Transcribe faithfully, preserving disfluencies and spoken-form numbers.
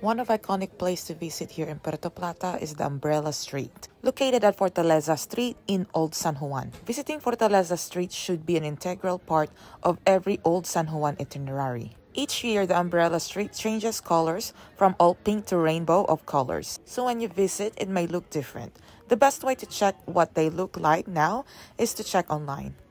One of iconic place to visit here in Puerto Plata is the Umbrella Street, located at Fortaleza Street in Old San Juan. Visiting Fortaleza Street should be an integral part of every Old San Juan itinerary. Each year, the Umbrella Street changes colors from all pink to rainbow of colors. So when you visit, it may look different. The best way to check what they look like now is to check online.